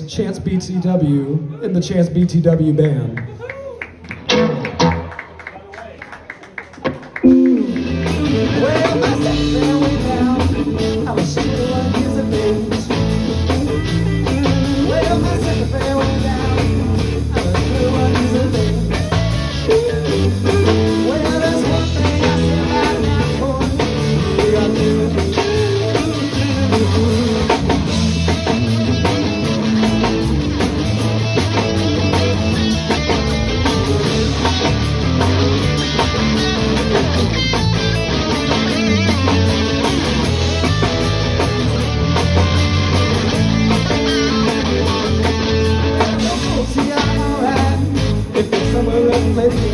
Chance BTW in the Chance BTW band. Well, my second way down, I was sure one is a bitch. Well, my second way down, I was sure one is a bitch. Well, there's one thing I still have now for you. We are doing somewhere else, let's